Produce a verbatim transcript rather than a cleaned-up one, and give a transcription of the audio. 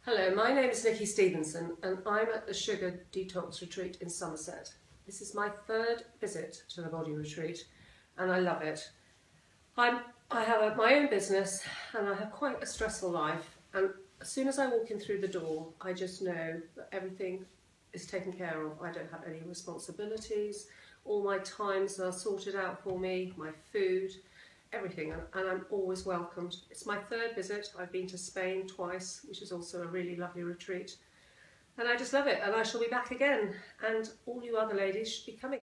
Hello, my name is Nikie Stevenson and I'm at the Sugar Detox Retreat in Somerset. This is my third visit to the body retreat and I love it. I'm, I have a, my own business and I have quite a stressful life, and as soon as I walk in through the door I just know that everything is taken care of. I don't have any responsibilities, all my times are sorted out for me, my food, everything, and, and I'm always welcomed. It's my third visit. I've been to Spain twice, which is also a really lovely retreat, and I just love it, and I shall be back again, and all you other ladies should be coming.